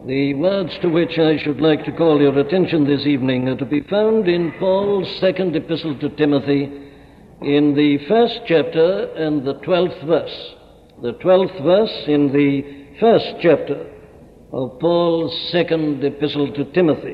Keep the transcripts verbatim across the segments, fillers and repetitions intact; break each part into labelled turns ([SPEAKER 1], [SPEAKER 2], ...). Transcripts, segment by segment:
[SPEAKER 1] The words to which I should like to call your attention this evening are to be found in Paul's second epistle to Timothy, in the first chapter and the twelfth verse. The twelfth verse in the first chapter of Paul's second epistle to Timothy.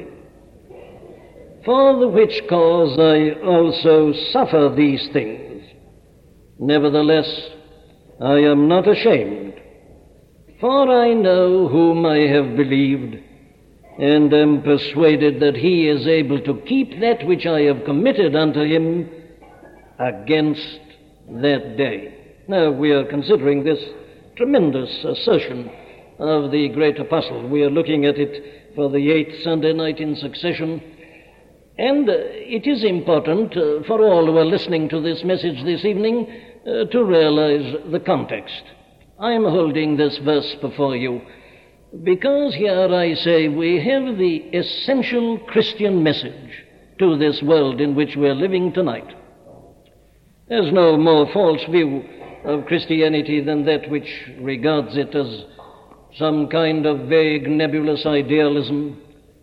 [SPEAKER 1] For the which cause I also suffer these things. Nevertheless, I am not ashamed, for I know whom I have believed, and am persuaded that he is able to keep that which I have committed unto him against that day. Now, we are considering this tremendous assertion of the great apostle. We are looking at it for the eighth Sunday night in succession. And uh, it is important uh, for all who are listening to this message this evening uh, to realize the context. I am holding this verse before you because here I say we have the essential Christian message to this world in which we are living tonight. There's no more false view of Christianity than that which regards it as some kind of vague, nebulous idealism,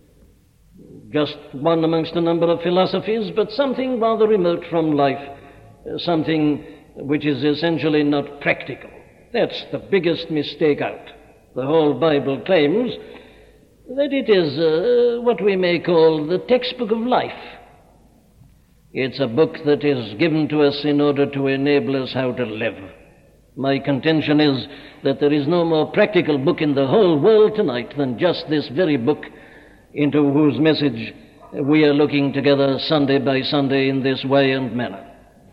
[SPEAKER 1] just one amongst a number of philosophies, but something rather remote from life, something which is essentially not practical. That's the biggest mistake out. The whole Bible claims that it is uh, what we may call the textbook of life. It's a book that is given to us in order to enable us how to live. My contention is that there is no more practical book in the whole world tonight than just this very book into whose message we are looking together Sunday by Sunday in this way and manner.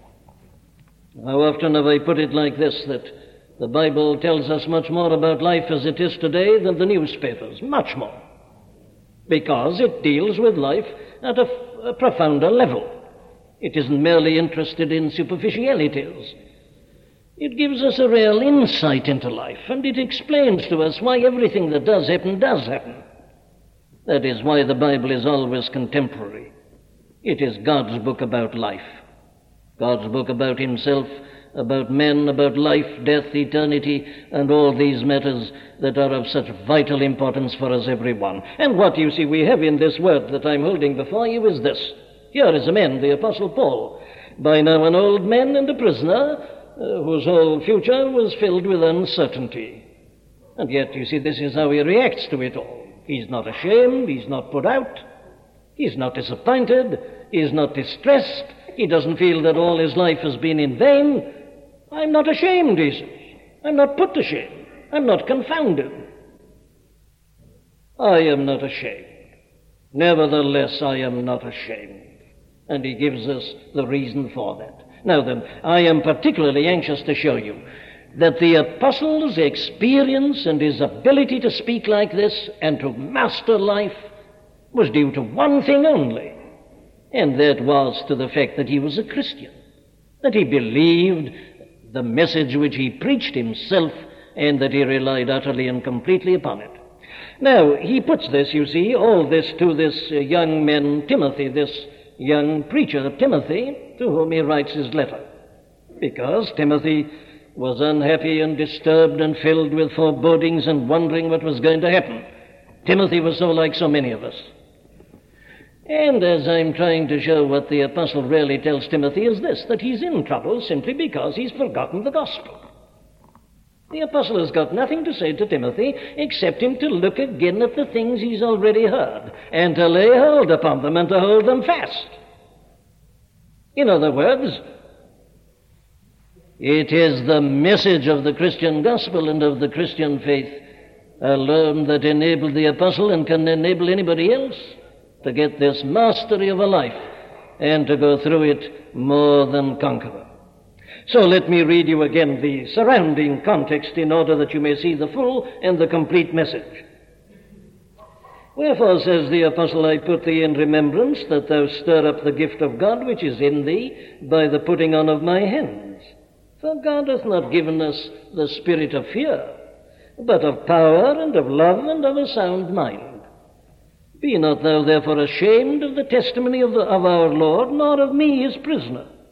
[SPEAKER 1] How often have I put it like this, that the Bible tells us much more about life as it is today than the newspapers, much more, because it deals with life at a, a profounder level. It isn't merely interested in superficialities. It gives us a real insight into life, and it explains to us why everything that does happen does happen. That is why the Bible is always contemporary. It is God's book about life, God's book about himself, about men, about life, death, eternity, and all these matters that are of such vital importance for us everyone. And what you see we have in this word that I'm holding before you is this. Here is a man, the Apostle Paul, by now an old man and a prisoner, uh, whose whole future was filled with uncertainty. And yet, you see, this is how he reacts to it all. He's not ashamed, he's not put out, he's not disappointed, he's not distressed, he doesn't feel that all his life has been in vain. I'm not ashamed, he says. I'm not put to shame. I'm not confounded. I am not ashamed. Nevertheless, I am not ashamed. And he gives us the reason for that. Now then, I am particularly anxious to show you that the apostle's experience and his ability to speak like this and to master life was due to one thing only, and that was to the fact that he was a Christian, that he believed the message which he preached himself, and that he relied utterly and completely upon it. Now, he puts this, you see, all this to this uh, young man Timothy, this young preacher Timothy, to whom he writes his letter, because Timothy was unhappy and disturbed and filled with forebodings and wondering what was going to happen. Timothy was so like so many of us. And as I'm trying to show, what the apostle really tells Timothy is this, that he's in trouble simply because he's forgotten the gospel. The apostle has got nothing to say to Timothy except him to look again at the things he's already heard and to lay hold upon them and to hold them fast. In other words, it is the message of the Christian gospel and of the Christian faith alone that enabled the apostle and can enable anybody else to get this mastery of a life and to go through it more than conqueror. So let me read you again the surrounding context in order that you may see the full and the complete message. Wherefore, says the apostle, I put thee in remembrance that thou stir up the gift of God which is in thee by the putting on of my hands. For God hath not given us the spirit of fear, but of power and of love and of a sound mind. Be not thou therefore ashamed of the testimony of, the, of our Lord, nor of me his prisoner,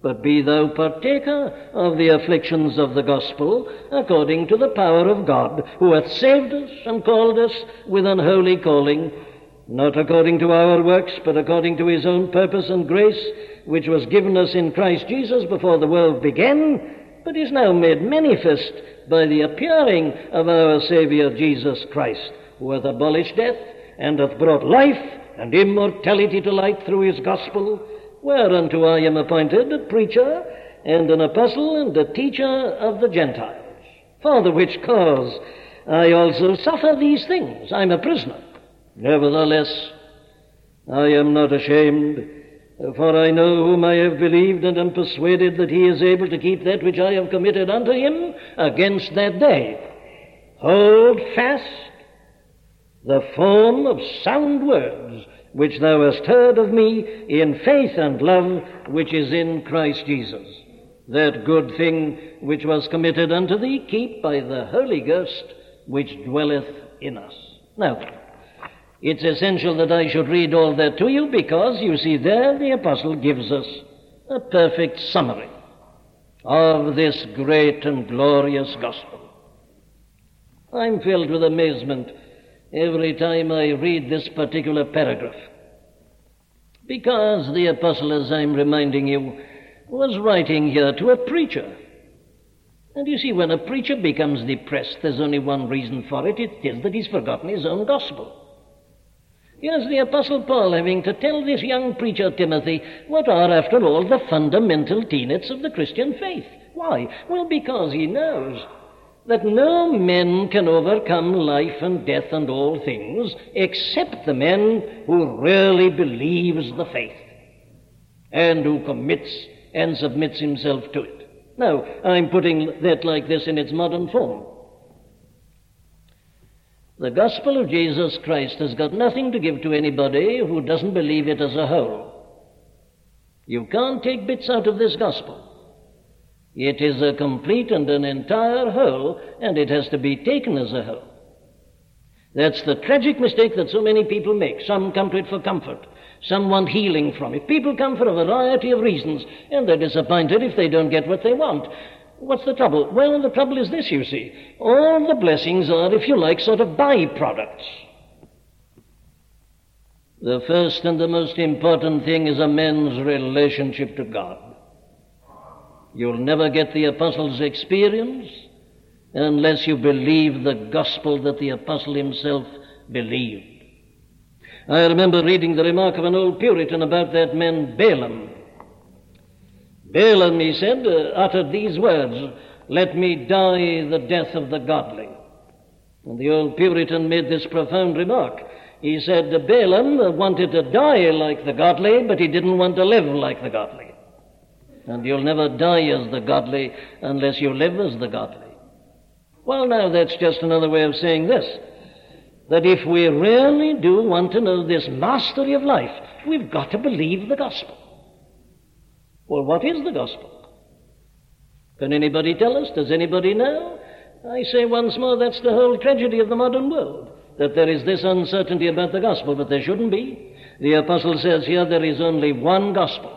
[SPEAKER 1] but be thou partaker of the afflictions of the gospel, according to the power of God, who hath saved us and called us with an holy calling, not according to our works, but according to his own purpose and grace, which was given us in Christ Jesus before the world began, but is now made manifest by the appearing of our Saviour Jesus Christ, who hath abolished death, and hath brought life and immortality to light through his gospel, whereunto I am appointed a preacher and an apostle and a teacher of the Gentiles. For the which cause I also suffer these things. I am a prisoner. Nevertheless, I am not ashamed, for I know whom I have believed, and am persuaded that he is able to keep that which I have committed unto him against that day. Hold fast the form of sound words which thou hast heard of me in faith and love which is in Christ Jesus. That good thing which was committed unto thee, keep by the Holy Ghost which dwelleth in us. Now, it's essential that I should read all that to you, because, you see, there the apostle gives us a perfect summary of this great and glorious gospel. I'm filled with amazement every time I read this particular paragraph, because the apostle, as I'm reminding you, was writing here to a preacher. And you see, when a preacher becomes depressed, there's only one reason for it. It is that he's forgotten his own gospel. Here's the Apostle Paul having to tell this young preacher, Timothy, what are, after all, the fundamental tenets of the Christian faith. Why? Well, because he knows that no man can overcome life and death and all things except the man who really believes the faith and who commits and submits himself to it. Now, I'm putting that like this in its modern form. The gospel of Jesus Christ has got nothing to give to anybody who doesn't believe it as a whole. You can't take bits out of this gospel. It is a complete and an entire whole, and it has to be taken as a whole. That's the tragic mistake that so many people make. Some come to it for comfort. Some want healing from it. People come for a variety of reasons, and they're disappointed if they don't get what they want. What's the trouble? Well, the trouble is this, you see. All the blessings are, if you like, sort of byproducts. The first and the most important thing is a man's relationship to God. You'll never get the apostle's experience unless you believe the gospel that the apostle himself believed. I remember reading the remark of an old Puritan about that man Balaam. Balaam, he said, uh, uttered these words, "Let me die the death of the godly." And the old Puritan made this profound remark. He said Balaam wanted to die like the godly, but he didn't want to live like the godly. And you'll never die as the godly unless you live as the godly. Well, now, that's just another way of saying this, that if we really do want to know this mastery of life, we've got to believe the gospel. Well, what is the gospel? Can anybody tell us? Does anybody know? I say once more, that's the whole tragedy of the modern world, that there is this uncertainty about the gospel, but there shouldn't be. The apostle says here there is only one gospel.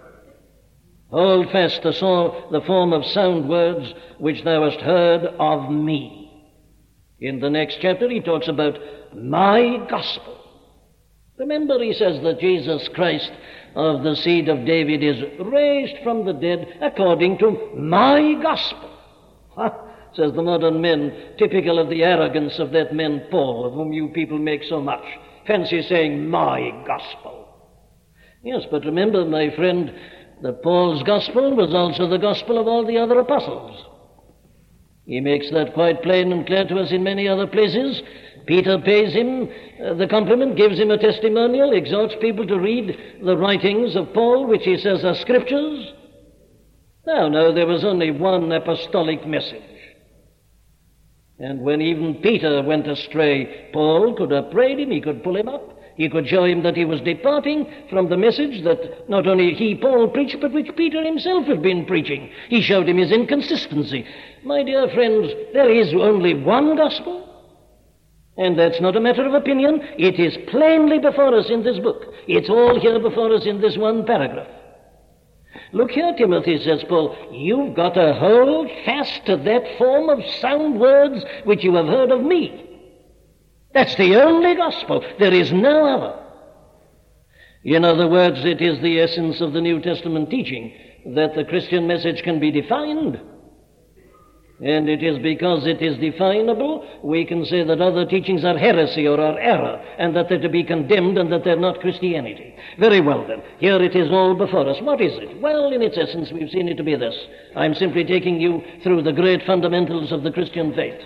[SPEAKER 1] Hold fast the, so- the form of sound words which thou hast heard of me. In the next chapter he talks about my gospel. Remember, he says that Jesus Christ of the seed of David is raised from the dead according to my gospel. Ha, says the modern men, typical of the arrogance of that man Paul, of whom you people make so much. Fancy saying my gospel. Yes, but remember, my friend, that Paul's gospel was also the gospel of all the other apostles. He makes that quite plain and clear to us in many other places. Peter pays him uh, the compliment, gives him a testimonial, exhorts people to read the writings of Paul, which he says are scriptures. Now, no, there was only one apostolic message. And when even Peter went astray, Paul could upbraid him, he could pull him up, he could show him that he was departing from the message that not only he, Paul, preached, but which Peter himself had been preaching. He showed him his inconsistency. My dear friends, there is only one gospel. And that's not a matter of opinion. It is plainly before us in this book. It's all here before us in this one paragraph. Look here, Timothy, says Paul, you've got to hold fast to that form of sound words which you have heard of me. That's the only gospel. There is no other. In other words, it is the essence of the New Testament teaching that the Christian message can be defined. And it is because it is definable, we can say that other teachings are heresy or are error, and that they're to be condemned and that they're not Christianity. Very well then, here it is all before us. What is it? Well, in its essence, we've seen it to be this. I'm simply taking you through the great fundamentals of the Christian faith.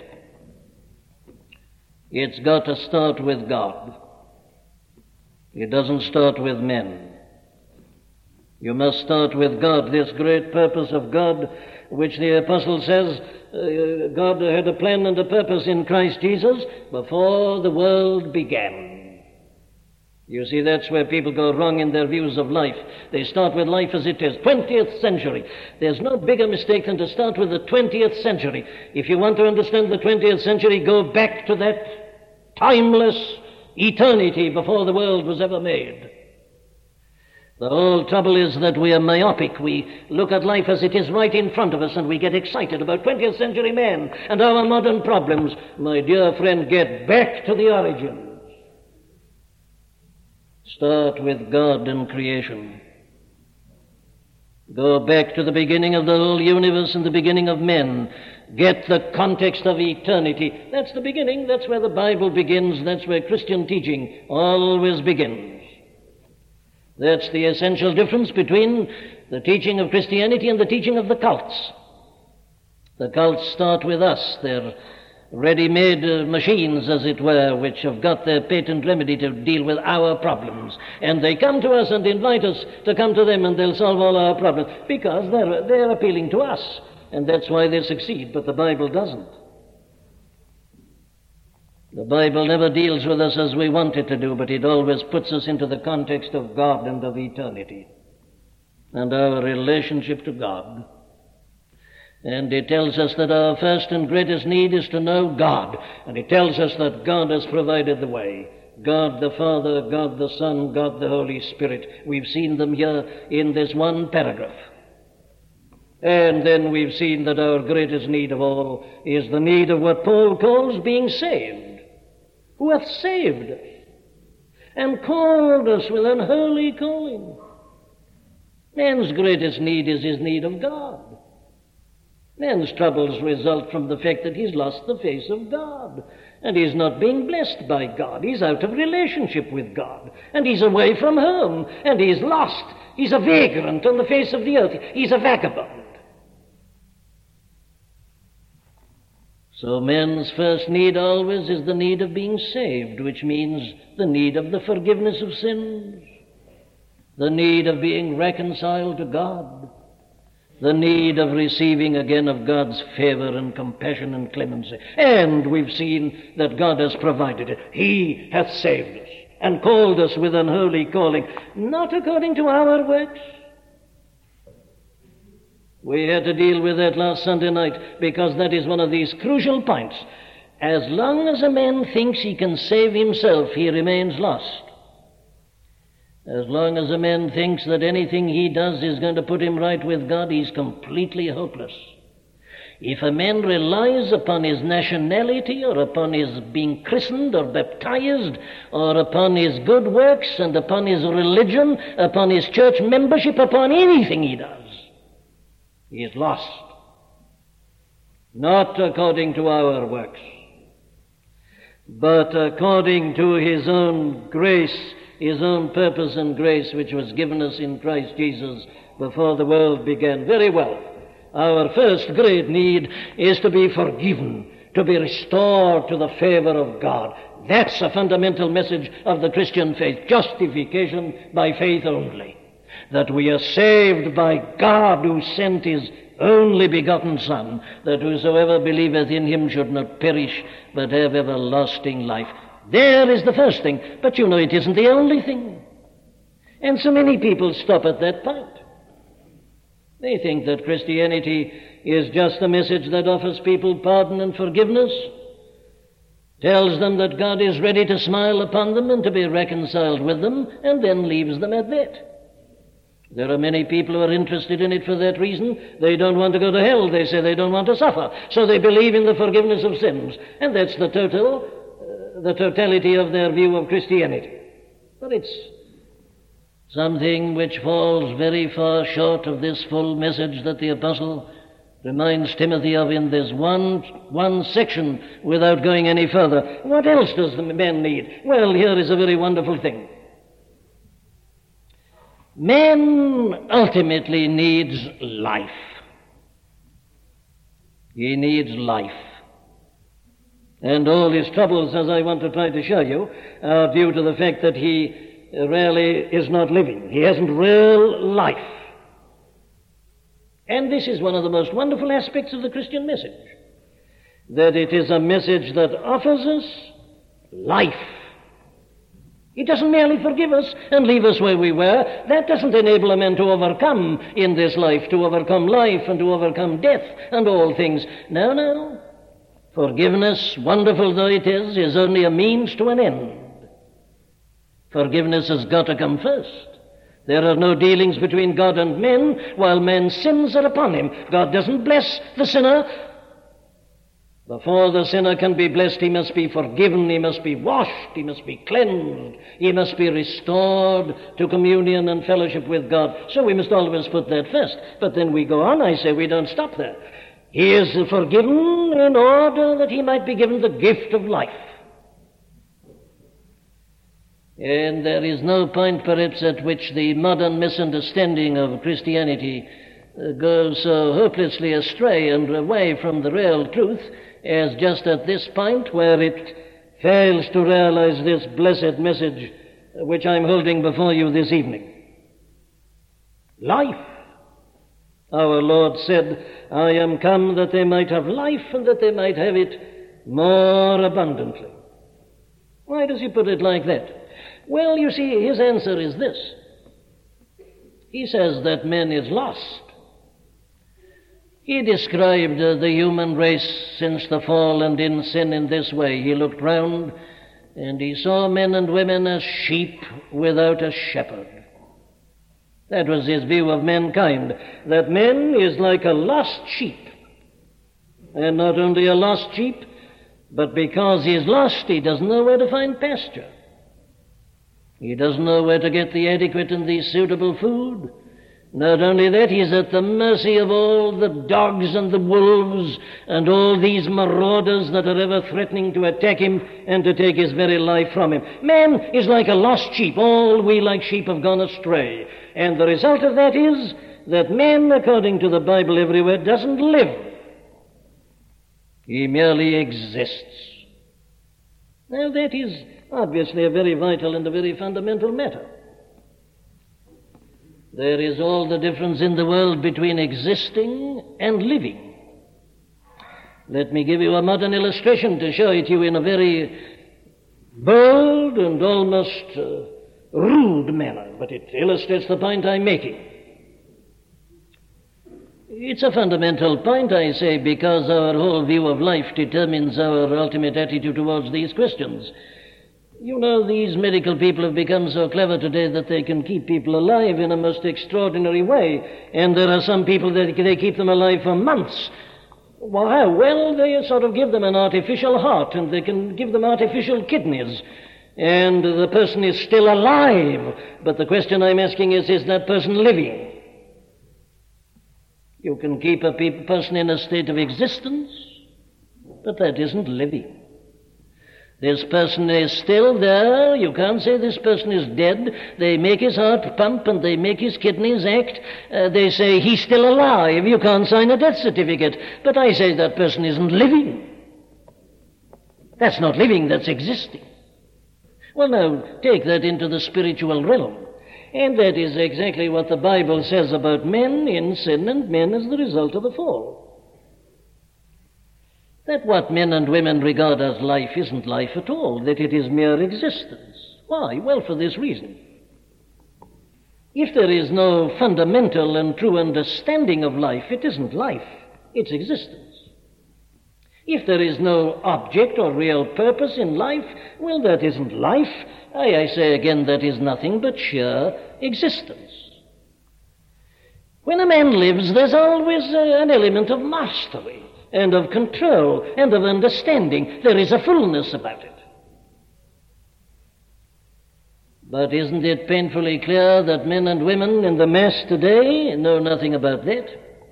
[SPEAKER 1] It's got to start with God. It doesn't start with men. You must start with God, this great purpose of God, which the apostle says uh, God had a plan and a purpose in Christ Jesus before the world began. You see, that's where people go wrong in their views of life. They start with life as it is, twentieth century. There's no bigger mistake than to start with the twentieth century. If you want to understand the twentieth century, go back to that timeless eternity before the world was ever made. The whole trouble is that we are myopic. We look at life as it is right in front of us, and we get excited about twentieth century men and our modern problems. My dear friend, get back to the origins. Start with God and creation. Go back to the beginning of the whole universe and the beginning of men. Get the context of eternity. That's the beginning. That's where the Bible begins. That's where Christian teaching always begins. That's the essential difference between the teaching of Christianity and the teaching of the cults. The cults start with us. They're ready-made uh, machines, as it were, which have got their patent remedy to deal with our problems. And they come to us and invite us to come to them, and they'll solve all our problems because they're, they're appealing to us. And that's why they succeed, but the Bible doesn't. The Bible never deals with us as we want it to do, but it always puts us into the context of God and of eternity and our relationship to God. And it tells us that our first and greatest need is to know God. And it tells us that God has provided the way. God the Father, God the Son, God the Holy Spirit. We've seen them here in this one paragraph. And then we've seen that our greatest need of all is the need of what Paul calls being saved. Who hath saved us and called us with an holy calling. Man's greatest need is his need of God. Man's troubles result from the fact that he's lost the face of God, and he's not being blessed by God. He's out of relationship with God, and he's away from home, and he's lost. He's a vagrant on the face of the earth. He's a vagabond. So man's first need always is the need of being saved, which means the need of the forgiveness of sins, the need of being reconciled to God, the need of receiving again of God's favor and compassion and clemency. And we've seen that God has provided it. He hath saved us and called us with an holy calling, not according to our works. We had to deal with that last Sunday night because that is one of these crucial points. As long as a man thinks he can save himself, he remains lost. As long as a man thinks that anything he does is going to put him right with God, he's completely hopeless. If a man relies upon his nationality or upon his being christened or baptized or upon his good works and upon his religion, upon his church membership, upon anything he does, he is lost. Not according to our works, but according to his own grace, his own purpose and grace, which was given us in Christ Jesus before the world began. Very well. Our first great need is to be forgiven, to be restored to the favor of God. That's a fundamental message of the Christian faith. Justification by faith only. That we are saved by God who sent his only begotten Son, that whosoever believeth in him should not perish, but have everlasting life. There is the first thing, but you know it isn't the only thing. And so many people stop at that point. They think that Christianity is just a message that offers people pardon and forgiveness, tells them that God is ready to smile upon them and to be reconciled with them, and then leaves them at that. There are many people who are interested in it for that reason. They don't want to go to hell. They say they don't want to suffer. So they believe in the forgiveness of sins. And that's the total, uh, the totality of their view of Christianity. But it's something which falls very far short of this full message that the apostle reminds Timothy of in this one, one section without going any further. What else does the man need? Well, here is a very wonderful thing. Man ultimately needs life. He needs life. And all his troubles, as I want to try to show you, are due to the fact that he really is not living. He hasn't real life. And this is one of the most wonderful aspects of the Christian message, that it is a message that offers us life. It doesn't merely forgive us and leave us where we were. That doesn't enable a man to overcome in this life, to overcome life and to overcome death and all things. No, no. Forgiveness, wonderful though it is, is only a means to an end. Forgiveness has got to come first. There are no dealings between God and men while man's sins are upon him. God doesn't bless the sinner. Before the sinner can be blessed, he must be forgiven, he must be washed, he must be cleansed, he must be restored to communion and fellowship with God. So we must always put that first. But then we go on, I say, we don't stop there. He is forgiven in order that he might be given the gift of life. And there is no point, perhaps, at which the modern misunderstanding of Christianity uh, goes so hopelessly astray and away from the real truth as just at this point where it fails to realize this blessed message which I'm holding before you this evening. Life. Our Lord said, I am come that they might have life and that they might have it more abundantly. Why does he put it like that? Well, you see, his answer is this. He says that man is lost. He described uh, the human race since the fall and in sin in this way. He looked round and he saw men and women as sheep without a shepherd. That was his view of mankind, that man is like a lost sheep. And not only a lost sheep, but because he is lost, he doesn't know where to find pasture. He doesn't know where to get the adequate and the suitable food. Not only that, he's at the mercy of all the dogs and the wolves and all these marauders that are ever threatening to attack him and to take his very life from him. Man is like a lost sheep. All we like sheep have gone astray. And the result of that is that man, according to the Bible everywhere, doesn't live. He merely exists. Now that is obviously a very vital and a very fundamental matter. There is all the difference in the world between existing and living. Let me give you a modern illustration to show it to you in a very bold and almost uh, rude manner, but it illustrates the point I'm making. It's a fundamental point, I say, because our whole view of life determines our ultimate attitude towards these questions. You know, these medical people have become so clever today that they can keep people alive in a most extraordinary way. And there are some people that they keep them alive for months. Why? Well, they sort of give them an artificial heart, and they can give them artificial kidneys. And the person is still alive. But the question I'm asking is, is that person living? You can keep a pe- person in a state of existence, but that isn't living. This person is still there. You can't say this person is dead. They make his heart pump and they make his kidneys act. Uh, they say he's still alive. You can't sign a death certificate. But I say that person isn't living. That's not living, that's existing. Well, now, take that into the spiritual realm. And that is exactly what the Bible says about men in sin and men as the result of the fall. That what men and women regard as life isn't life at all, that it is mere existence. Why? Well, for this reason. If there is no fundamental and true understanding of life, it isn't life, it's existence. If there is no object or real purpose in life, well, that isn't life. I, I say again, that is nothing but sheer existence. When a man lives, there's always uh, an element of mastery and of control and of understanding. There is a fullness about it. But isn't it painfully clear that men and women in the mass today know nothing about that?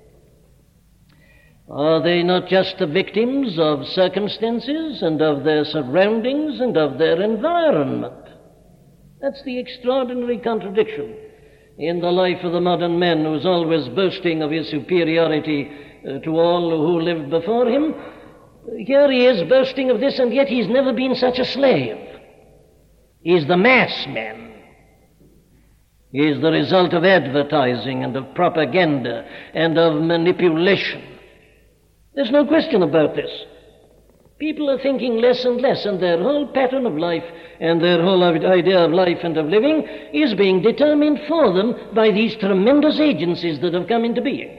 [SPEAKER 1] Are they not just the victims of circumstances and of their surroundings and of their environment? That's the extraordinary contradiction in the life of the modern man, who's always boasting of his superiority uh, to all who lived before him. Here he is boasting of this, and yet he's never been such a slave. He's the mass man. He is the result of advertising and of propaganda and of manipulation. There's no question about this. People are thinking less and less, and their whole pattern of life and their whole idea of life and of living is being determined for them by these tremendous agencies that have come into being.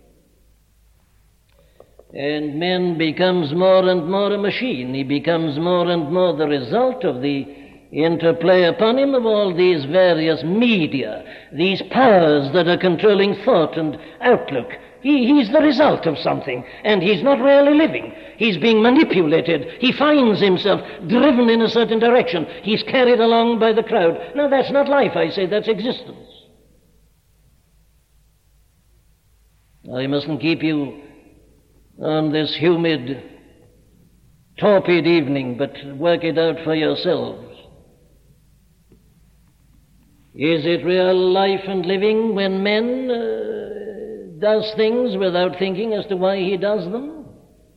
[SPEAKER 1] And man becomes more and more a machine. He becomes more and more the result of the interplay upon him of all these various media, these powers that are controlling thought and outlook. He, he's the result of something, and he's not really living. He's being manipulated. He finds himself driven in a certain direction. He's carried along by the crowd. Now, that's not life, I say, that's existence. I mustn't keep you on this humid, torpid evening, but work it out for yourselves. Is it real life and living when man uh, does things without thinking as to why he does them?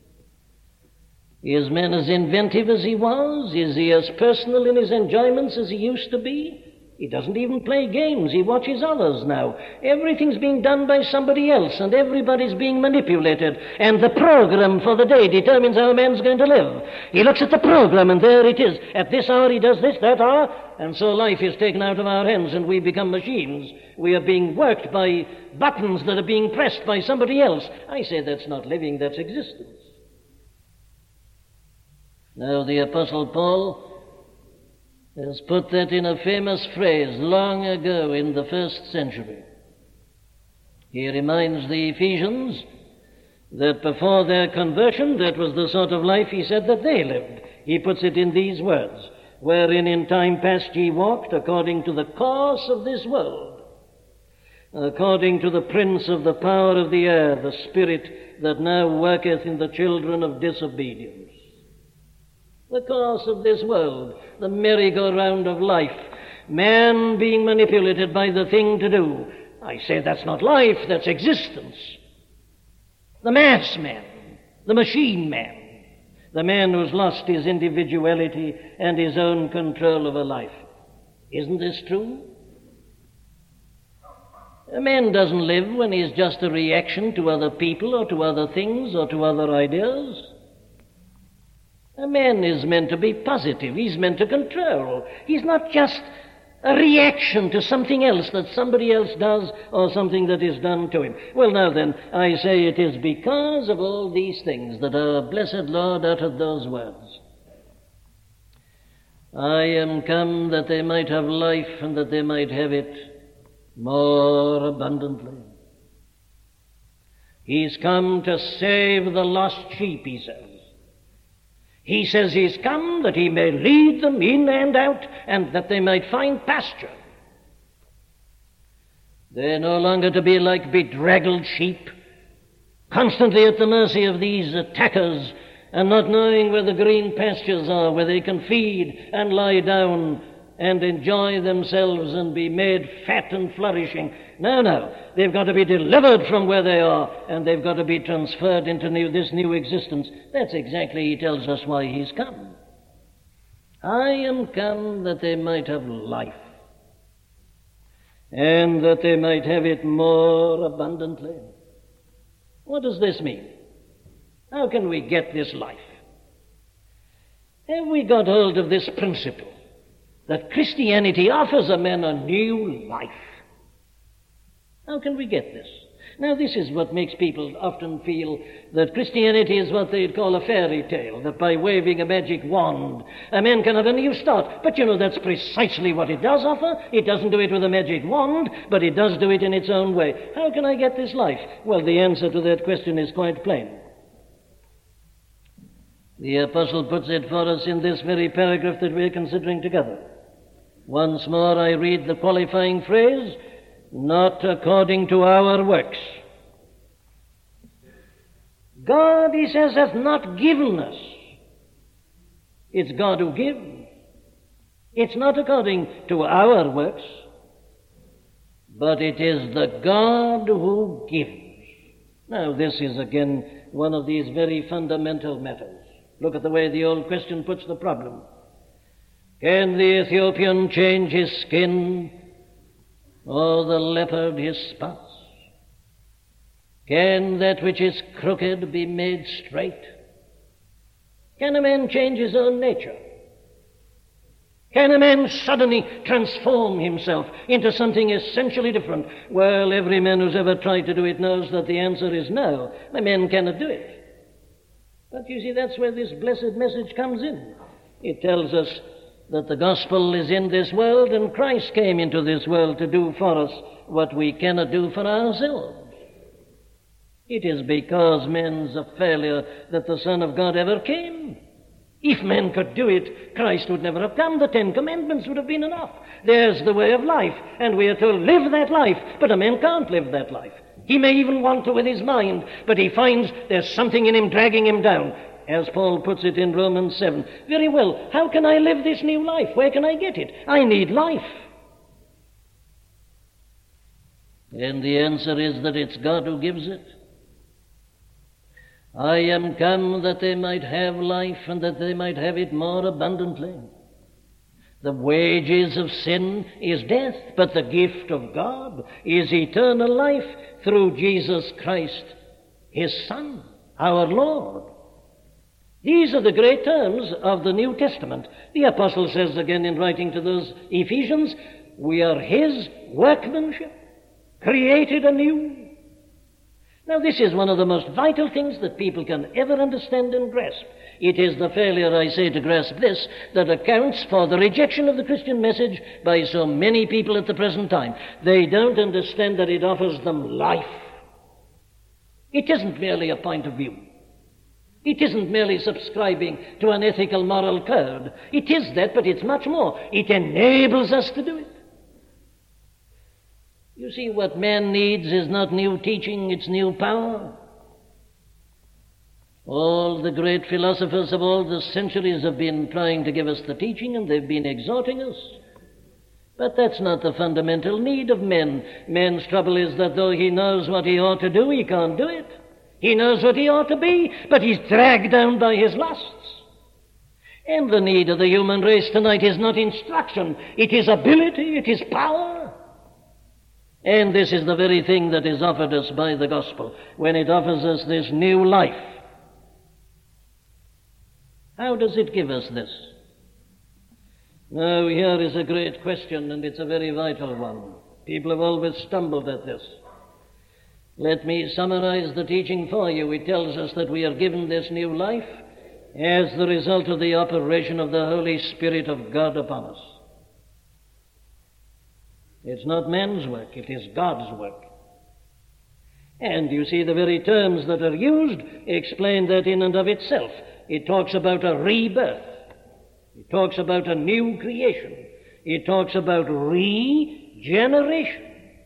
[SPEAKER 1] Is man as inventive as he was? Is he as personal in his enjoyments as he used to be? He doesn't even play games. He watches others now. Everything's being done by somebody else, and everybody's being manipulated. And the program for the day determines how a man's going to live. He looks at the program, and there it is. At this hour he does this, that hour, and so life is taken out of our hands, and we become machines. We are being worked by buttons that are being pressed by somebody else. I say that's not living, that's existence. Now the Apostle Paul has put that in a famous phrase long ago in the first century. He reminds the Ephesians that before their conversion, that was the sort of life he said that they lived. He puts it in these words: wherein in time past ye walked according to the course of this world, according to the prince of the power of the air, the spirit that now worketh in the children of disobedience. The course of this world, the merry-go-round of life, man being manipulated by the thing to do. I say that's not life, that's existence. The mass man, the machine man, the man who's lost his individuality and his own control over life. Isn't this true? A man doesn't live when he's just a reaction to other people or to other things or to other ideas. A man is meant to be positive. He's meant to control. He's not just a reaction to something else that somebody else does or something that is done to him. Well, now then, I say it is because of all these things that our blessed Lord uttered those words. I am come that they might have life and that they might have it more abundantly. He's come to save the lost sheep, he says. He says he's come that he may lead them in and out and that they might find pasture. They're no longer to be like bedraggled sheep, constantly at the mercy of these attackers and not knowing where the green pastures are, where they can feed and lie down and enjoy themselves and be made fat and flourishing. No, no. They've got to be delivered from where they are, and they've got to be transferred into new, this new existence. That's exactly, he tells us, why he's come. I am come that they might have life, and that they might have it more abundantly. What does this mean? How can we get this life? Have we got hold of this principle that Christianity offers a man a new life? How can we get this? Now, this is what makes people often feel that Christianity is what they'd call a fairy tale, that by waving a magic wand, a man can have a new start. But you know, that's precisely what it does offer. It doesn't do it with a magic wand, but it does do it in its own way. How can I get this life? Well, the answer to that question is quite plain. The apostle puts it for us in this very paragraph that we're considering together. Once more I read the qualifying phrase, not according to our works. God, he says, hath not given us. It's God who gives. It's not according to our works, but it is the God who gives. Now, this is again one of these very fundamental matters. Look at the way the old Christian puts the problem. Can the Ethiopian change his skin, or the leopard his spots? Can that which is crooked be made straight? Can a man change his own nature? Can a man suddenly transform himself into something essentially different? Well, every man who's ever tried to do it knows that the answer is no. A man cannot do it. But you see, that's where this blessed message comes in. It tells us that the gospel is in this world, and Christ came into this world to do for us what we cannot do for ourselves. It is because man's a failure that the Son of God ever came. If man could do it, Christ would never have come. The Ten Commandments would have been enough. There's the way of life, and we are told, live that life. But a man can't live that life. He may even want to with his mind, but he finds there's something in him dragging him down. As Paul puts it in Romans seven. Very well, how can I live this new life? Where can I get it? I need life. And the answer is that it's God who gives it. I am come that they might have life, and that they might have it more abundantly. The wages of sin is death, but the gift of God is eternal life through Jesus Christ, his Son, our Lord. These are the great terms of the New Testament. The apostle says again in writing to those Ephesians, we are his workmanship, created anew. Now, this is one of the most vital things that people can ever understand and grasp. It is the failure, I say, to grasp this that accounts for the rejection of the Christian message by so many people at the present time. They don't understand that it offers them life. It isn't merely a point of view. It isn't merely subscribing to an ethical moral code. It is that, but it's much more. It enables us to do it. You see, what man needs is not new teaching, it's new power. All the great philosophers of all the centuries have been trying to give us the teaching, and they've been exhorting us. But that's not the fundamental need of men. Man's trouble is that though he knows what he ought to do, he can't do it. He knows what he ought to be, but he's dragged down by his lusts. And the need of the human race tonight is not instruction, it is ability, it is power. And this is the very thing that is offered us by the gospel, when it offers us this new life. How does it give us this? Now, here is a great question, and it's a very vital one. People have always stumbled at this. Let me summarize the teaching for you. It tells us that we are given this new life as the result of the operation of the Holy Spirit of God upon us. It's not man's work, it is God's work. And you see, the very terms that are used explain that in and of itself. It talks about a rebirth. It talks about a new creation. It talks about regeneration.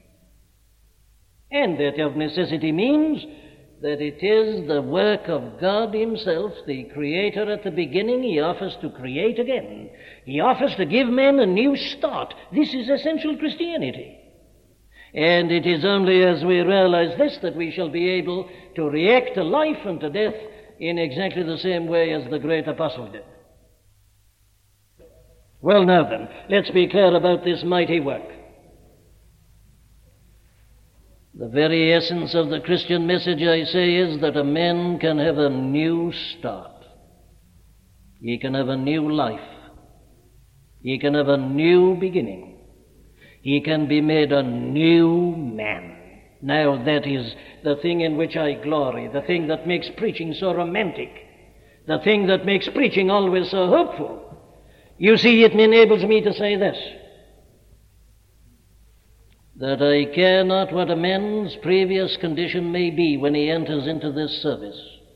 [SPEAKER 1] And that of necessity means that it is the work of God himself, the Creator at the beginning. He offers to create again. He offers to give men a new start. This is essential Christianity. And it is only as we realize this that we shall be able to react to life and to death in exactly the same way as the great apostle did. Well, now then, let's be clear about this mighty work. The very essence of the Christian message, I say, is that a man can have a new start. He can have a new life. He can have a new beginning. He can be made a new man. Now that is the thing in which I glory, the thing that makes preaching so romantic, the thing that makes preaching always so hopeful. You see, it enables me to say this, that I care not what a man's previous condition may be when he enters into this service.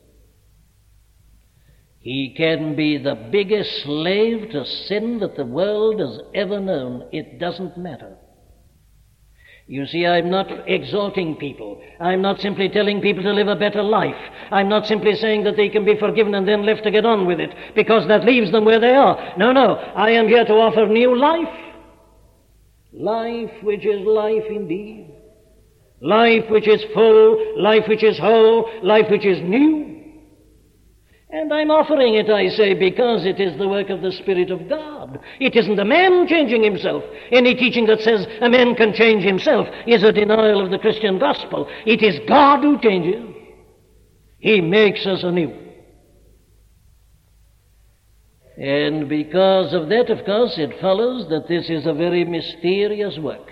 [SPEAKER 1] He can be the biggest slave to sin that the world has ever known. It doesn't matter. You see, I'm not exhorting people. I'm not simply telling people to live a better life. I'm not simply saying that they can be forgiven and then left to get on with it, because that leaves them where they are. No, no, I am here to offer new life. Life which is life indeed. Life which is full, life which is whole, life which is new. And I'm offering it, I say, because it is the work of the Spirit of God. It isn't a man changing himself. Any teaching that says a man can change himself is a denial of the Christian gospel. It is God who changes. He makes us anew. And because of that, of course, it follows that this is a very mysterious work.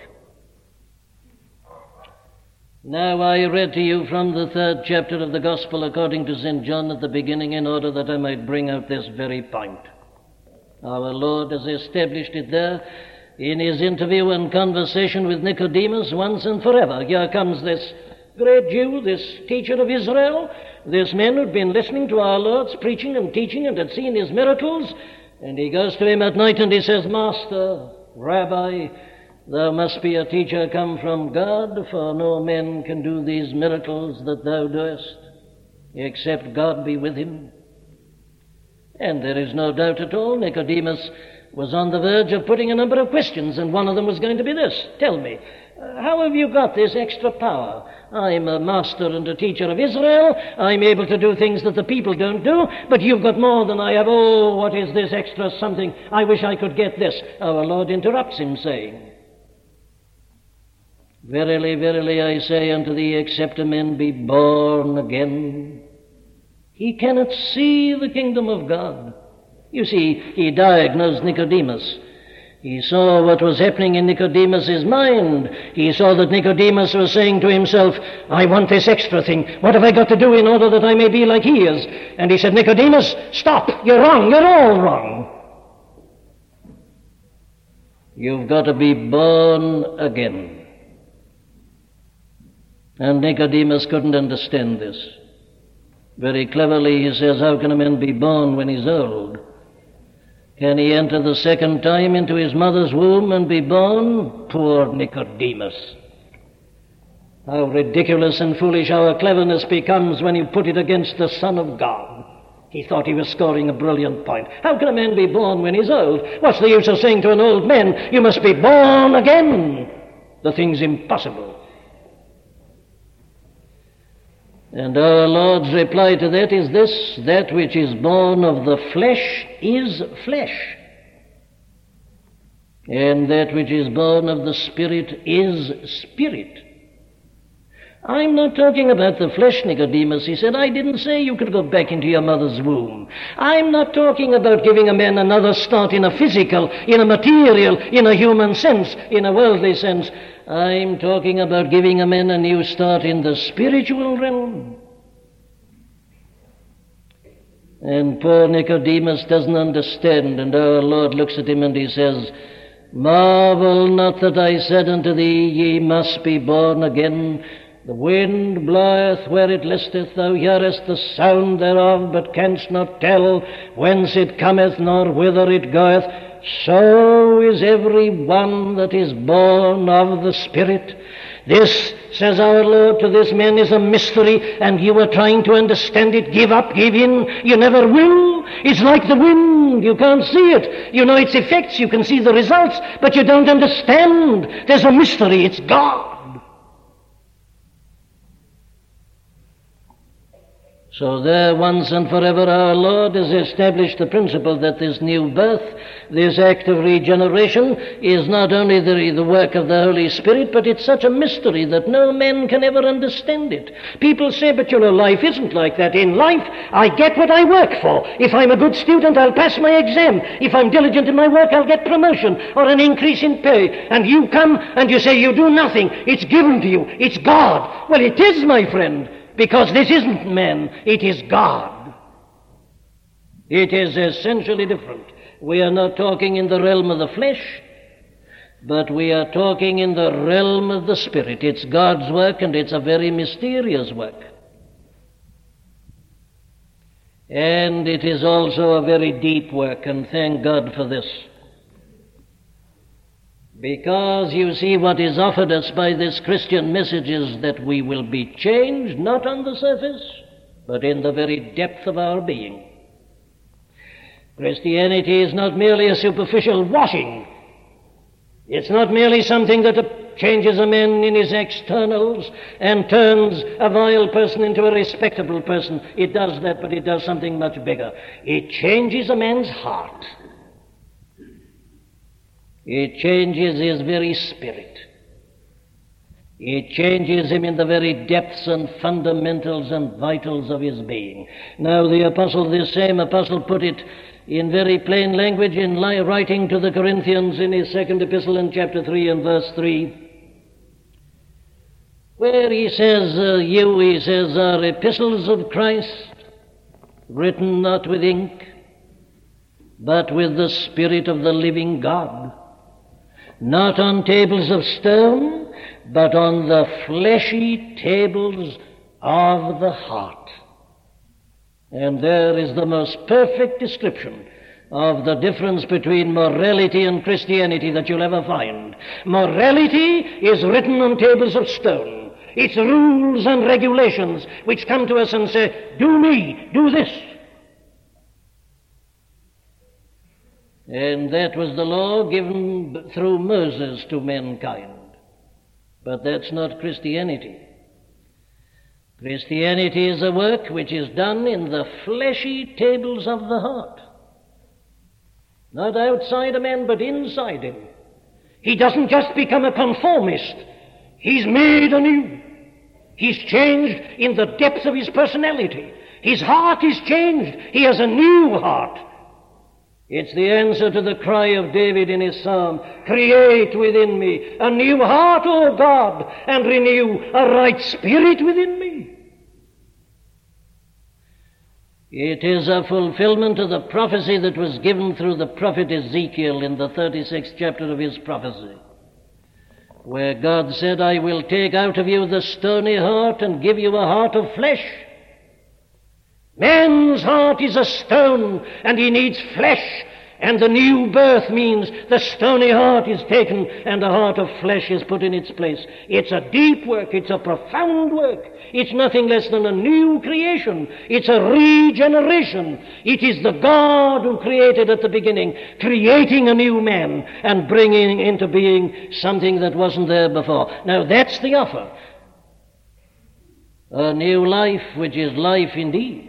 [SPEAKER 1] Now, I read to you from the third chapter of the Gospel according to Saint John at the beginning in order that I might bring out this very point. Our Lord has established it there in his interview and conversation with Nicodemus once and forever. Here comes this great Jew, this teacher of Israel, this man who'd been listening to our Lord's preaching and teaching and had seen his miracles, and he goes to him at night and he says, Master, Rabbi, thou must be a teacher come from God, for no man can do these miracles that thou doest, except God be with him. And there is no doubt at all, Nicodemus was on the verge of putting a number of questions, and one of them was going to be this. Tell me, uh, how have you got this extra power? I'm a master and a teacher of Israel. I'm able to do things that the people don't do, but you've got more than I have. Oh, what is this extra something? I wish I could get this. Our Lord interrupts him, saying, Verily, verily, I say unto thee, except a man be born again, he cannot see the kingdom of God. You see, he diagnosed Nicodemus. He saw what was happening in Nicodemus's mind. He saw that Nicodemus was saying to himself, I want this extra thing. What have I got to do in order that I may be like he is? And he said, Nicodemus, stop. You're wrong. You're all wrong. You've got to be born again. And Nicodemus couldn't understand this. Very cleverly he says, how can a man be born when he's old? Can he enter the second time into his mother's womb and be born? Poor Nicodemus. How ridiculous and foolish our cleverness becomes when you put it against the Son of God. He thought he was scoring a brilliant point. How can a man be born when he's old? What's the use of saying to an old man, you must be born again? The thing's impossible. And our Lord's reply to that is this, that which is born of the flesh is flesh, and that which is born of the Spirit is spirit. I'm not talking about the flesh, Nicodemus. He said, I didn't say you could go back into your mother's womb. I'm not talking about giving a man another start in a physical, in a material, in a human sense, in a worldly sense. I'm talking about giving a man a new start in the spiritual realm. And poor Nicodemus doesn't understand, and our Lord looks at him and he says, Marvel not that I said unto thee, ye must be born again. The wind bloweth where it listeth, thou hearest the sound thereof, but canst not tell whence it cometh, nor whither it goeth. So is every one that is born of the Spirit. This, says our Lord to this man, is a mystery, and you are trying to understand it. Give up, give in. You never will. It's like the wind. You can't see it. You know its effects. You can see the results, but you don't understand. There's a mystery. It's God. So there, once and forever, our Lord has established the principle that this new birth, this act of regeneration, is not only the, the work of the Holy Spirit, but it's such a mystery that no man can ever understand it. People say, but your life isn't like that. In life, I get what I work for. If I'm a good student, I'll pass my exam. If I'm diligent in my work, I'll get promotion or an increase in pay. And you come and you say, you do nothing. It's given to you. It's God. Well, it is, my friend. Because this isn't man, it is God. It is essentially different. We are not talking in the realm of the flesh, but we are talking in the realm of the Spirit. It's God's work, and it's a very mysterious work. And it is also a very deep work, and thank God for this. Because, you see, what is offered us by this Christian message is that we will be changed, not on the surface, but in the very depth of our being. Christianity is not merely a superficial washing. It's not merely something that changes a man in his externals and turns a vile person into a respectable person. It does that, but it does something much bigger. It changes a man's heart. It changes his very spirit. It changes him in the very depths and fundamentals and vitals of his being. Now the apostle, this same apostle, put it in very plain language in writing to the Corinthians in his second epistle in chapter three and verse three, where he says, uh, you, he says, are epistles of Christ, written not with ink, but with the Spirit of the living God, not on tables of stone, but on the fleshy tables of the heart. And there is the most perfect description of the difference between morality and Christianity that you'll ever find. Morality is written on tables of stone. It's rules and regulations which come to us and say, do me, do this. And that was the law given through Moses to mankind. But that's not Christianity. Christianity is a work which is done in the fleshy tables of the heart. Not outside a man, but inside him. He doesn't just become a conformist. He's made anew. He's changed in the depths of his personality. His heart is changed. He has a new heart. It's the answer to the cry of David in his psalm, create within me a new heart, O God, and renew a right spirit within me. It is a fulfillment of the prophecy that was given through the prophet Ezekiel in the thirty-sixth chapter of his prophecy, where God said, I will take out of you the stony heart and give you a heart of flesh. Man's heart is a stone, and he needs flesh, and the new birth means the stony heart is taken and a heart of flesh is put in its place. It's a deep work, it's a profound work. It's nothing less than a new creation. It's a regeneration. It is the God who created at the beginning, creating a new man and bringing into being something that wasn't there before. Now that's the offer. A new life, which is life indeed.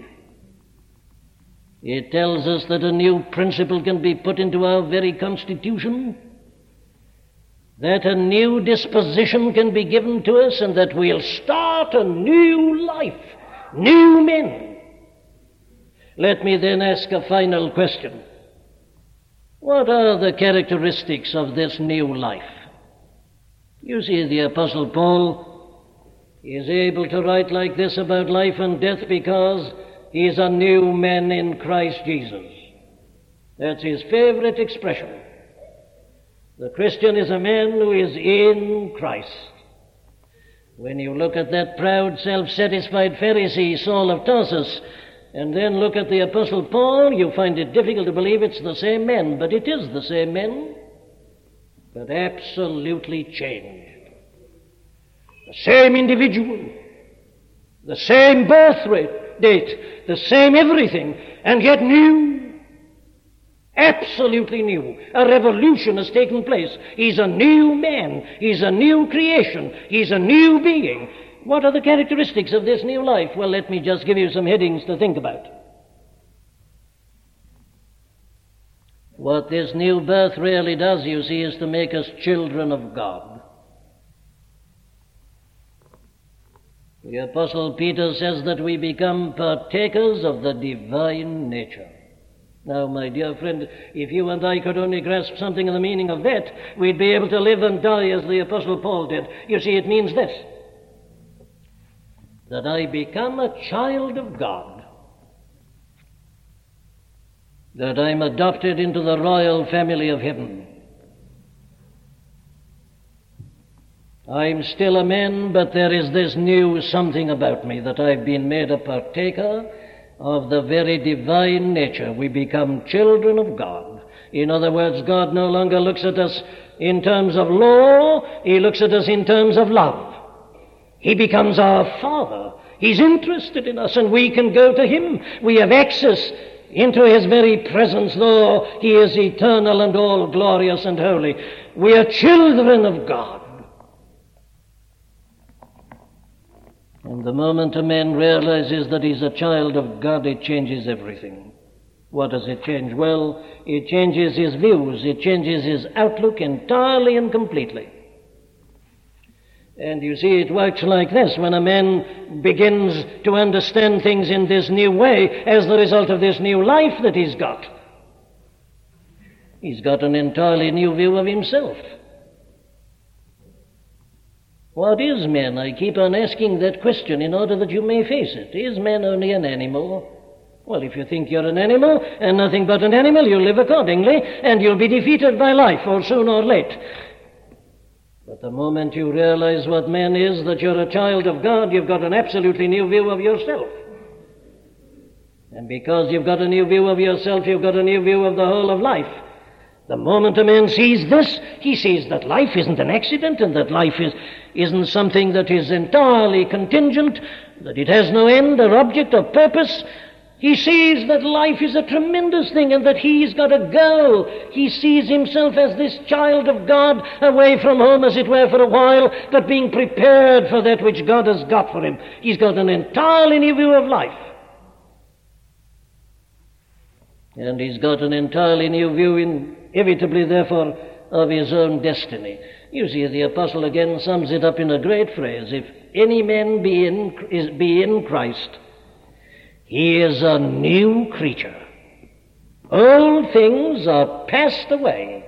[SPEAKER 1] It tells us that a new principle can be put into our very constitution, that a new disposition can be given to us, and that we'll start a new life, new men. Let me then ask a final question. What are the characteristics of this new life? You see, the Apostle Paul is able to write like this about life and death because he is a new man in Christ Jesus. That's his favorite expression. The Christian is a man who is in Christ. When you look at that proud, self-satisfied Pharisee, Saul of Tarsus, and then look at the Apostle Paul, you find it difficult to believe it's the same man, but it is the same man, but absolutely changed. The same individual, the same birth rate, date, the same everything, and yet new, absolutely new. A revolution has taken place. He's a new man. He's a new creation. He's a new being. What are the characteristics of this new life? Well, let me just give you some headings to think about. What this new birth really does, you see, is to make us children of God. The Apostle Peter says that we become partakers of the divine nature. Now, my dear friend, if you and I could only grasp something of the meaning of that, we'd be able to live and die as the Apostle Paul did. You see, it means this, that I become a child of God, that I'm adopted into the royal family of heaven. I'm still a man, but there is this new something about me, that I've been made a partaker of the very divine nature. We become children of God. In other words, God no longer looks at us in terms of law, He looks at us in terms of love. He becomes our Father. He's interested in us, and we can go to Him. We have access into His very presence, though He is eternal and all glorious and holy. We are children of God. And the moment a man realizes that he's a child of God, it changes everything. What does it change? Well, it changes his views, it changes his outlook entirely and completely. And you see, it works like this. When a man begins to understand things in this new way, as the result of this new life that he's got, he's got an entirely new view of himself. What is man? I keep on asking that question in order that you may face it. Is man only an animal? Well, if you think you're an animal and nothing but an animal, you'll live accordingly, and you'll be defeated by life, or soon or late. But the moment you realize what man is, that you're a child of God, you've got an absolutely new view of yourself. And because you've got a new view of yourself, you've got a new view of the whole of life. The moment a man sees this, he sees that life isn't an accident, and that life is, isn't something that is entirely contingent, that it has no end or object or purpose. He sees that life is a tremendous thing, and that he's got a goal. He sees himself as this child of God, away from home, as it were, for a while, but being prepared for that which God has got for him. He's got an entirely new view of life. And he's got an entirely new view, inevitably, therefore, of his own destiny. You see, the apostle again sums it up in a great phrase. If any man be in, is, be in Christ, he is a new creature. Old things are passed away.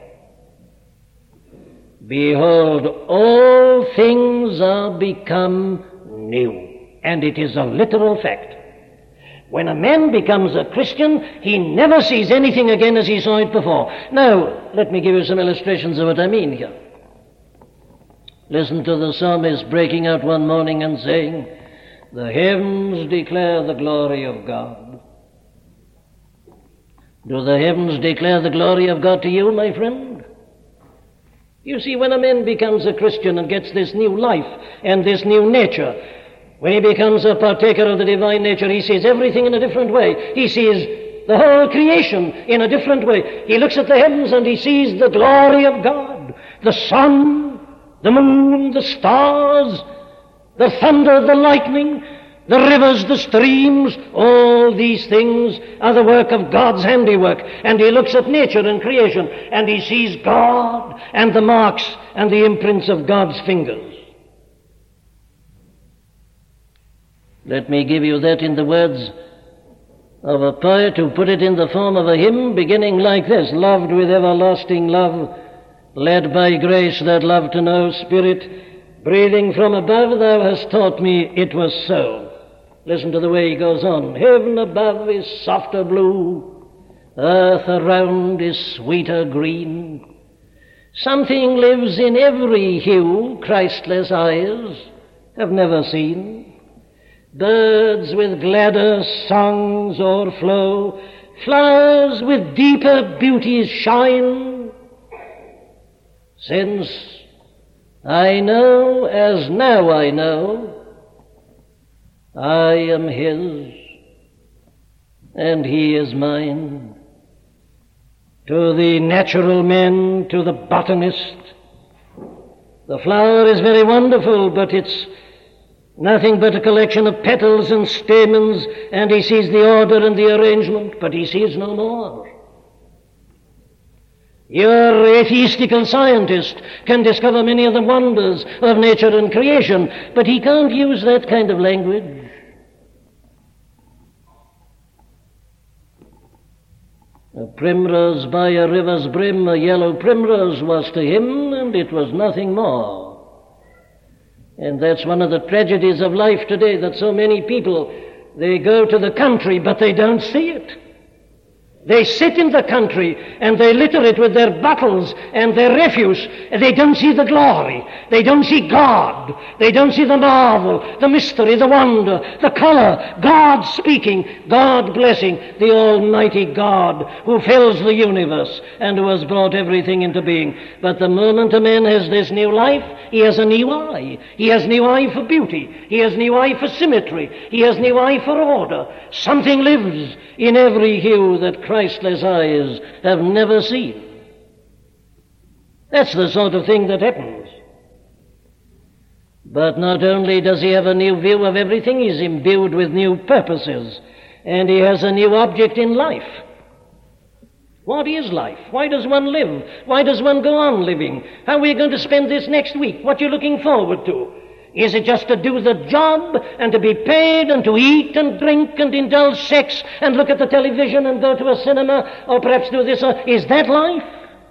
[SPEAKER 1] Behold, all things are become new. And it is a literal fact. When a man becomes a Christian, he never sees anything again as he saw it before. Now, let me give you some illustrations of what I mean here. Listen to the psalmist breaking out one morning and saying, "The heavens declare the glory of God." Do the heavens declare the glory of God to you, my friend? You see, when a man becomes a Christian and gets this new life and this new nature, when he becomes a partaker of the divine nature, he sees everything in a different way. He sees the whole creation in a different way. He looks at the heavens and he sees the glory of God. The sun, the moon, the stars, the thunder, the lightning, the rivers, the streams, all these things are the work of God's handiwork. And he looks at nature and creation and he sees God and the marks and the imprints of God's fingers. Let me give you that in the words of a poet who put it in the form of a hymn beginning like this: "Loved with everlasting love, led by grace that love to know, Spirit, breathing from above, thou hast taught me it was so." Listen to the way he goes on. "Heaven above is softer blue, earth around is sweeter green. Something lives in every hue Christless eyes have never seen. Birds with gladder songs o'erflow, flowers with deeper beauties shine. Since I know as now I know, I am his and he is mine." To the natural man, to the botanist, the flower is very wonderful, but it's Nothing but a collection of petals and stamens, and he sees the order and the arrangement, but he sees no more. Your atheistical scientist can discover many of the wonders of nature and creation, but he can't use that kind of language. A primrose by a river's brim, a yellow primrose was to him, and it was nothing more. And that's one of the tragedies of life today, that so many people, they go to the country, but they don't see it. They sit in the country and they litter it with their bottles and their refuse. They don't see the glory. They don't see God. They don't see the marvel, the mystery, the wonder, the color. God speaking, God blessing, the Almighty God who fills the universe and who has brought everything into being. But the moment a man has this new life, he has a new eye. He has new eye for beauty. He has new eye for symmetry. He has new eye for order. Something lives in every hue that Christless eyes have never seen. That's the sort of thing that happens. But not only does he have a new view of everything, he's imbued with new purposes, and he has a new object in life. What is life? Why does one live? Why does one go on living? How are we going to spend this next week? What are you looking forward to? Is it just to do the job and to be paid and to eat and drink and indulge sex and look at the television and go to a cinema or perhaps do this? Or is that life?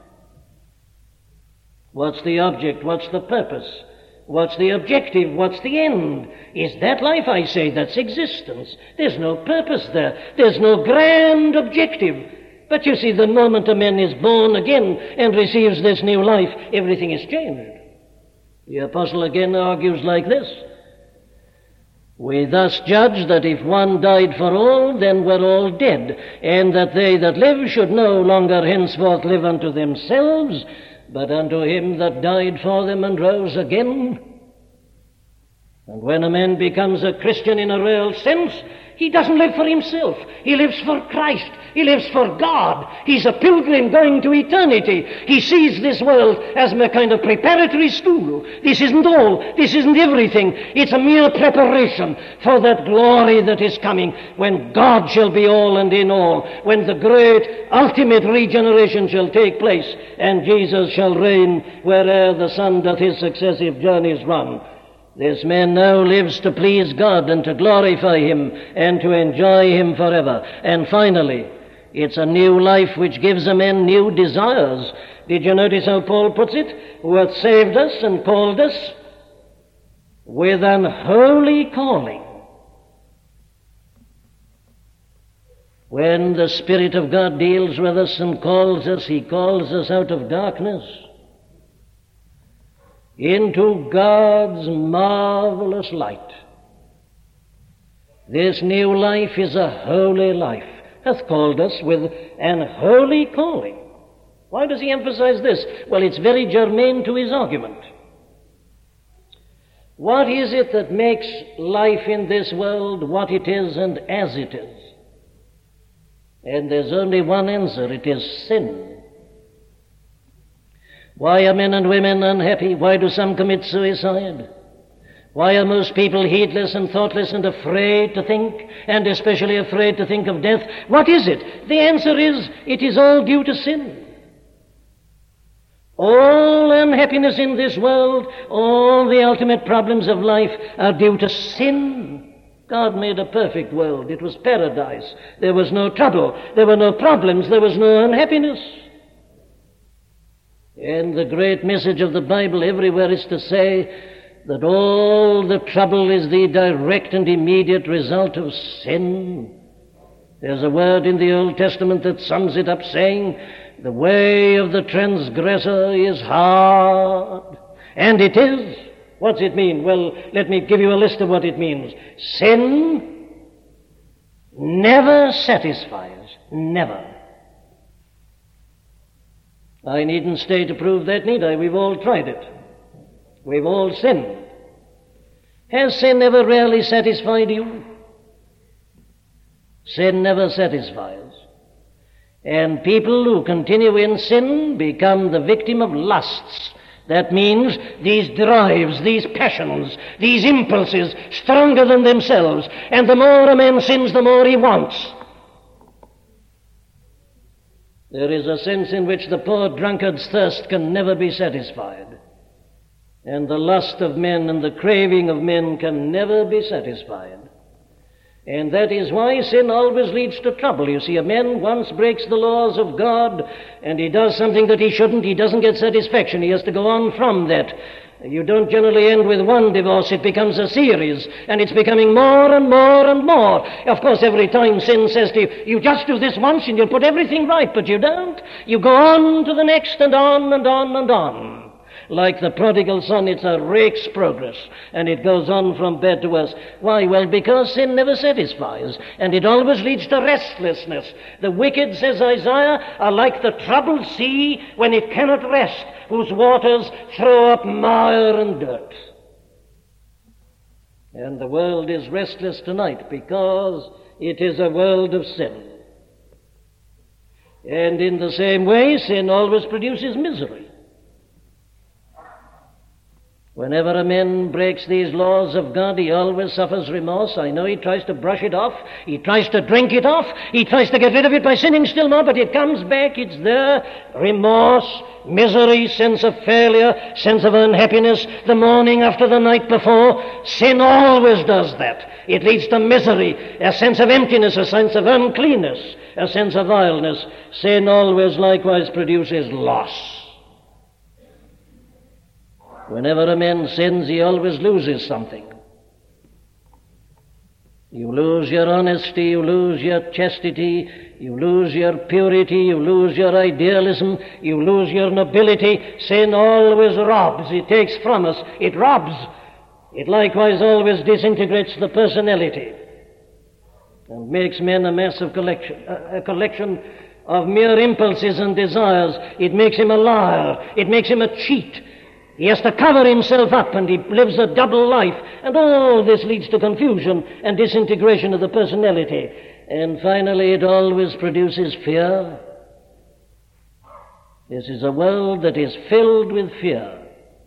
[SPEAKER 1] What's the object? What's the purpose? What's the objective? What's the end? Is that life? I say that's existence. There's no purpose there. There's no grand objective. But you see, the moment a man is born again and receives this new life, everything is changed. The apostle again argues like this: we thus judge that if one died for all, then we're all dead, and that they that live should no longer henceforth live unto themselves, but unto him that died for them and rose again. And when a man becomes a Christian in a real sense, he doesn't live for himself. He lives for Christ. He lives for God. He's a pilgrim going to eternity. He sees this world as a kind of preparatory school. This isn't all. This isn't everything. It's a mere preparation for that glory that is coming, when God shall be all and in all, when the great ultimate regeneration shall take place, and Jesus shall reign where'er the sun doth his successive journeys run. This man now lives to please God and to glorify him and to enjoy him forever. And finally, it's a new life which gives a man new desires. Did you notice how Paul puts it? Who hath saved us and called us with an holy calling. When the Spirit of God deals with us and calls us, he calls us out of darkness into God's marvelous light. This new life is a holy life, hath called us with an holy calling. Why does he emphasize this? Well, it's very germane to his argument. What is it that makes life in this world what it is and as it is? And there's only one answer: it is sin. Why are men and women unhappy? Why do some commit suicide? Why are most people heedless and thoughtless and afraid to think, and especially afraid to think of death? What is it? The answer is, it is all due to sin. All unhappiness in this world, all the ultimate problems of life are due to sin. God made a perfect world. It was paradise. There was no trouble. There were no problems. There was no unhappiness. And the great message of the Bible everywhere is to say that all the trouble is the direct and immediate result of sin. There's a word in the Old Testament that sums it up, saying, the way of the transgressor is hard. And it is. What's it mean? Well, let me give you a list of what it means. Sin never satisfies. Never. I needn't stay to prove that, need I? We've all tried it. We've all sinned. Has sin ever really satisfied you? Sin never satisfies. And people who continue in sin become the victim of lusts That means these drives, these passions, these impulses, stronger than themselves. And the more a man sins, the more he wants. There is a sense in which the poor drunkard's thirst can never be satisfied. And the lust of men and the craving of men can never be satisfied. And that is why sin always leads to trouble. You see, a man once breaks the laws of God and he does something that he shouldn't, he doesn't get satisfaction. He has to go on from that. You don't generally end with one divorce. It becomes a series, and it's becoming more and more and more. Of course, every time sin says to you, you just do this once and you'll put everything right, but you don't. You go on to the next and on and on and on. Like the prodigal son, it's a rake's progress, and it goes on from bad to worse. Why? Well, because sin never satisfies, and it always leads to restlessness. The wicked, says Isaiah, are like the troubled sea when it cannot rest, whose waters throw up mire and dirt. And the world is restless tonight because it is a world of sin. And in the same way, sin always produces misery. Whenever a man breaks these laws of God, he always suffers remorse. I know he tries to brush it off. He tries to drink it off. He tries to get rid of it by sinning still more, but it comes back. It's there. Remorse, misery, sense of failure, sense of unhappiness the morning after the night before. Sin always does that. It leads to misery, a sense of emptiness, a sense of uncleanness, a sense of vileness. Sin always likewise produces loss. Whenever a man sins, he always loses something. You lose your honesty, you lose your chastity, you lose your purity, you lose your idealism, you lose your nobility. Sin always robs, it takes from us, it robs. It likewise always disintegrates the personality and makes men a mass of collection, a collection of mere impulses and desires. It makes him a liar, it makes him a cheat. He has to cover himself up, and he lives a double life. And all this leads to confusion and disintegration of the personality. And finally, it always produces fear. This is a world that is filled with fear.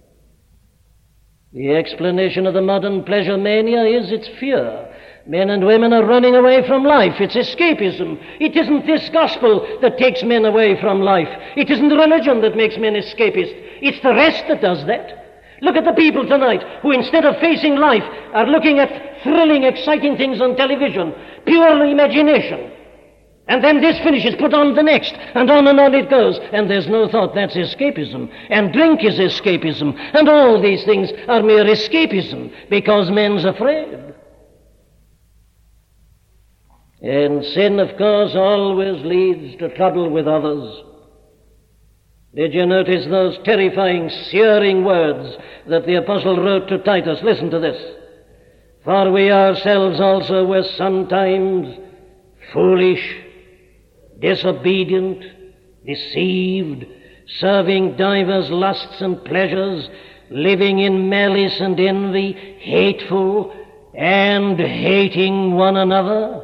[SPEAKER 1] The explanation of the modern pleasure mania is its fear. Men and women are running away from life. It's escapism. It isn't this gospel that takes men away from life. It isn't religion that makes men escapist. It's the rest that does that. Look at the people tonight who, instead of facing life, are looking at thrilling, exciting things on television, pure imagination. And then this finishes, put on the next, and on and on it goes. And there's no thought. That's escapism. And drink is escapism. And all these things are mere escapism because men's afraid. And sin, of course, always leads to trouble with others. Did you notice those terrifying, searing words that the apostle wrote to Titus? Listen to this. For we ourselves also were sometimes foolish, disobedient, deceived, serving divers lusts and pleasures, living in malice and envy, hateful, and hating one another.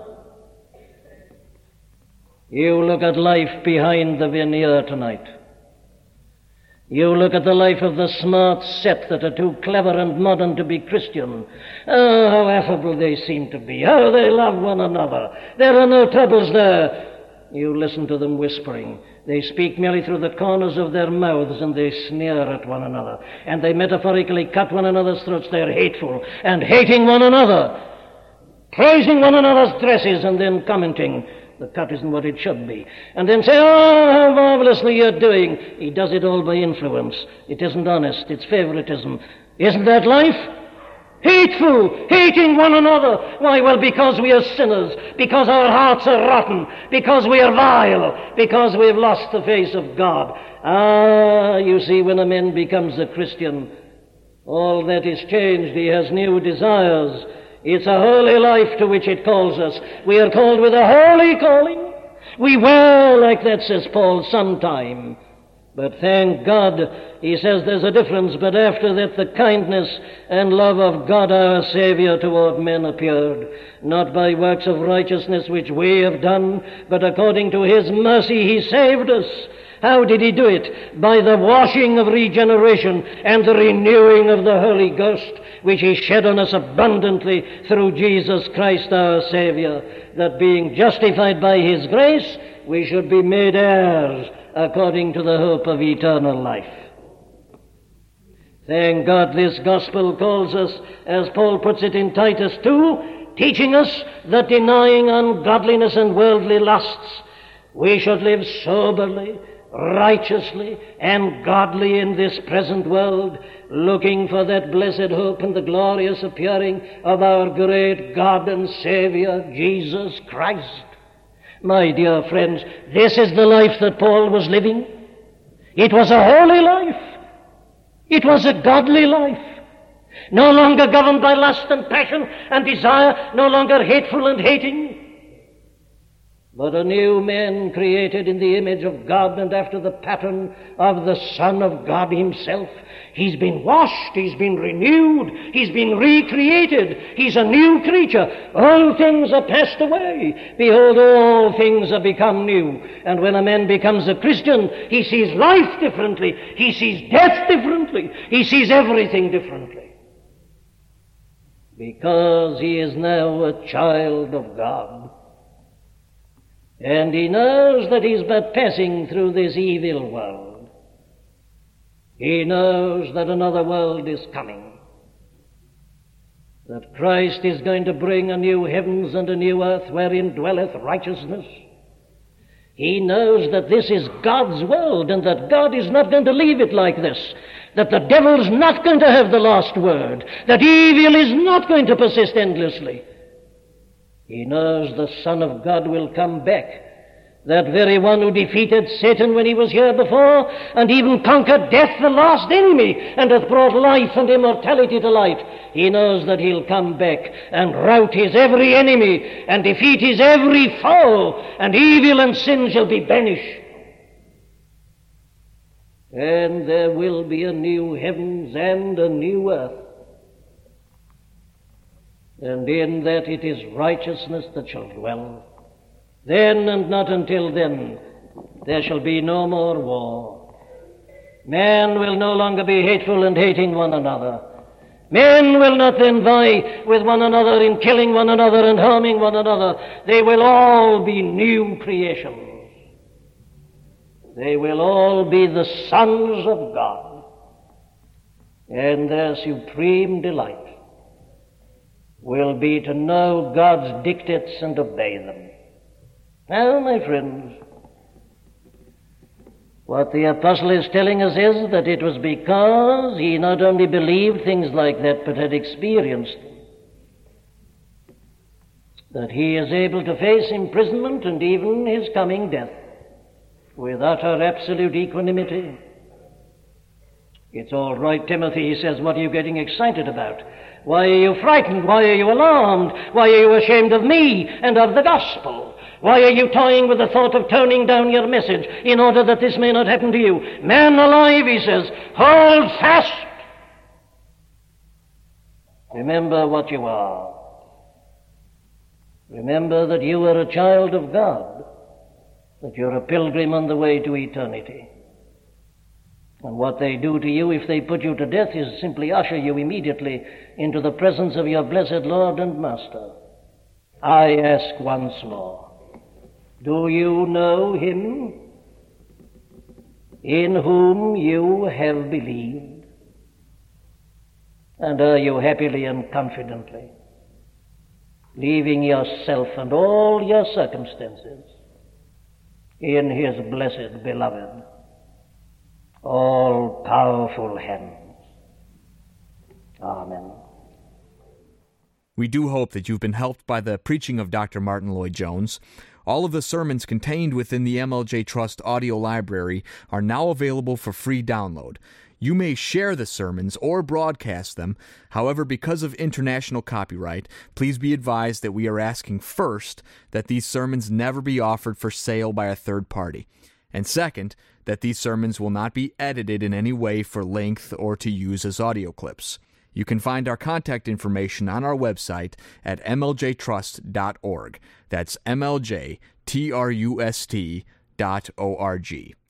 [SPEAKER 1] You look at life behind the veneer tonight. You look at the life of the smart set that are too clever and modern to be Christian. Oh, how affable they seem to be. How they love one another. There are no troubles there. You listen to them whispering. They speak merely through the corners of their mouths, and they sneer at one another. And they metaphorically cut one another's throats. They're hateful and hating one another, praising one another's dresses, and then commenting the cut isn't what it should be. And then say, oh, how marvelously you're doing. He does it all by influence. It isn't honest. It's favoritism. Isn't that life? Hateful, hating one another. Why? Well, because we are sinners, because our hearts are rotten, because we are vile, because we've lost the face of God. Ah, you see, when a man becomes a Christian, all that is changed. He has new desires. It's a holy life to which it calls us. We are called with a holy calling. We were like that, says Paul, sometime. But thank God, he says there's a difference. But after that, the kindness and love of God our Savior toward men appeared, not by works of righteousness which we have done, but according to his mercy he saved us How did he do it? By the washing of regeneration and the renewing of the Holy Ghost, which he shed on us abundantly through Jesus Christ our Savior, that being justified by his grace, we should be made heirs according to the hope of eternal life. Thank God this gospel calls us, as Paul puts it in Titus two, teaching us that denying ungodliness and worldly lusts, we should live soberly, righteously, and godly in this present world, looking for that blessed hope and the glorious appearing of our great God and Savior, Jesus Christ. My dear friends, this is the life that Paul was living. It was a holy life. It was a godly life. No longer governed by lust and passion and desire, no longer hateful and hating, but a new man created in the image of God and after the pattern of the Son of God himself. He's been washed, he's been renewed, he's been recreated, he's a new creature. All things are passed away. Behold, all things are become new. And when a man becomes a Christian, he sees life differently, he sees death differently, he sees everything differently. Because he is now a child of God. And he knows that he's but passing through this evil world. He knows that another world is coming, that Christ is going to bring a new heavens and a new earth wherein dwelleth righteousness. He knows that this is God's world and that God is not going to leave it like this, that the devil's not going to have the last word, that evil is not going to persist endlessly. He knows the Son of God will come back, that very one who defeated Satan when he was here before, and even conquered death, the last enemy, and hath brought life and immortality to light. He knows that he'll come back and rout his every enemy and defeat his every foe, and evil and sin shall be banished. And there will be a new heavens and a new earth. And in that it is righteousness that shall dwell. Then and not until then, there shall be no more war. Men will no longer be hateful and hating one another. Men will not then vie with one another in killing one another and harming one another. They will all be new creations. They will all be the sons of God. And their supreme delight will be to know God's dictates and obey them. Now, my friends, what the apostle is telling us is that it was because he not only believed things like that, but had experienced them, that he is able to face imprisonment and even his coming death with utter absolute equanimity. It's all right, Timothy, he says, what are you getting excited about? Why are you frightened? Why are you alarmed? Why are you ashamed of me and of the gospel? Why are you toying with the thought of toning down your message in order that this may not happen to you? Man alive, he says, hold fast. Remember what you are. Remember that you are a child of God, that you're a pilgrim on the way to eternity. And what they do to you if they put you to death is simply usher you immediately into the presence of your blessed Lord and Master. I ask once more, do you know him in whom you have believed? And are you happily and confidently leaving yourself and all your circumstances in his blessed, beloved, all-powerful hands? Amen.
[SPEAKER 2] We do hope that you've been helped by the preaching of Doctor Martyn Lloyd-Jones. All of the sermons contained within the M L J Trust audio library are now available for free download. You may share the sermons or broadcast them. However, because of international copyright, please be advised that we are asking first that these sermons never be offered for sale by a third party. And second, that these sermons will not be edited in any way for length or to use as audio clips. You can find our contact information on our website at m l j trust dot org. That's M L J T R U S T dot O R G.